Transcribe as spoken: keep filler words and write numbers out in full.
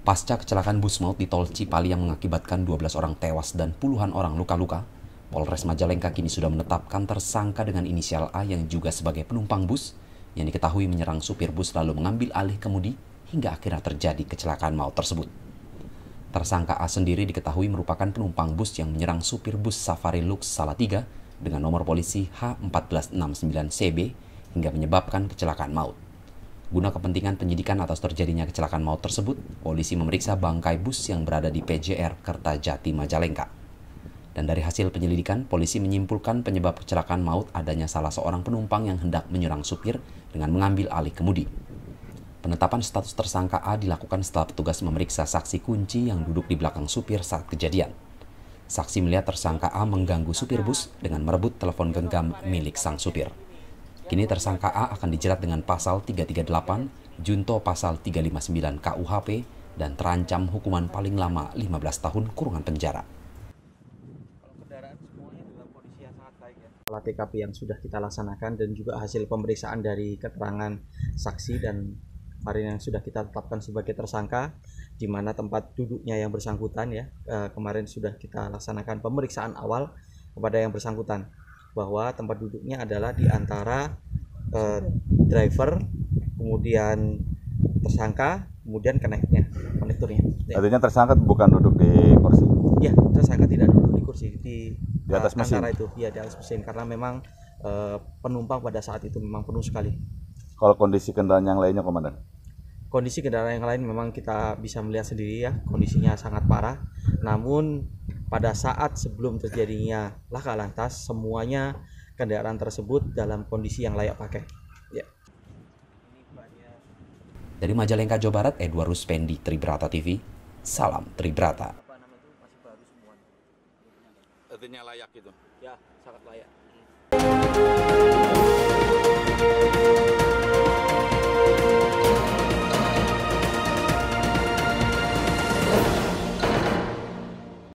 Pasca kecelakaan bus maut di tol Cipali yang mengakibatkan dua belas orang tewas dan puluhan orang luka-luka, Polres Majalengka kini sudah menetapkan tersangka dengan inisial A yang juga sebagai penumpang bus yang diketahui menyerang supir bus lalu mengambil alih kemudi hingga akhirnya terjadi kecelakaan maut tersebut. Tersangka A sendiri diketahui merupakan penumpang bus yang menyerang supir bus Safari Lux Salatiga dengan nomor polisi H empat belas enam sembilan C B hingga menyebabkan kecelakaan maut. Guna kepentingan penyidikan atas terjadinya kecelakaan maut tersebut, polisi memeriksa bangkai bus yang berada di P J R Kertajati Majalengka. Dan dari hasil penyelidikan, polisi menyimpulkan penyebab kecelakaan maut adanya salah seorang penumpang yang hendak menyerang supir dengan mengambil alih kemudi. Penetapan status tersangka A dilakukan setelah petugas memeriksa saksi kunci yang duduk di belakang supir saat kejadian. Saksi melihat tersangka A mengganggu supir bus dengan merebut telepon genggam milik sang supir. Kini tersangka A akan dijerat dengan pasal tiga tiga delapan, junto pasal tiga lima sembilan K U H P, dan terancam hukuman paling lama lima belas tahun kurungan penjara. Olah T K P yang sudah kita laksanakan dan juga hasil pemeriksaan dari keterangan saksi dan kemarin yang sudah kita tetapkan sebagai tersangka, di mana tempat duduknya yang bersangkutan ya, eh, kemarin sudah kita laksanakan pemeriksaan awal kepada yang bersangkutan bahwa tempat duduknya adalah di antara eh, driver, kemudian tersangka, kemudian koneknya, konektornya. Ya. Artinya tersangka bukan duduk di kursi? Ya, tersangka tidak duduk di kursi, di, di atas mesin? Antara itu, ya di atas mesin, karena memang eh, penumpang pada saat itu memang penuh sekali. Kalau kondisi kendaraan yang lainnya, Komandan? Kondisi kendaraan yang lain memang kita bisa melihat sendiri ya, kondisinya sangat parah. Namun pada saat sebelum terjadinya laka lantas, semuanya kendaraan tersebut dalam kondisi yang layak pakai. Ya. Dari Majalengka, Jawa Barat, Edward Ruspendi, Tribrata T V. Salam Tribrata. Artinya layak itu? Ya, sangat layak.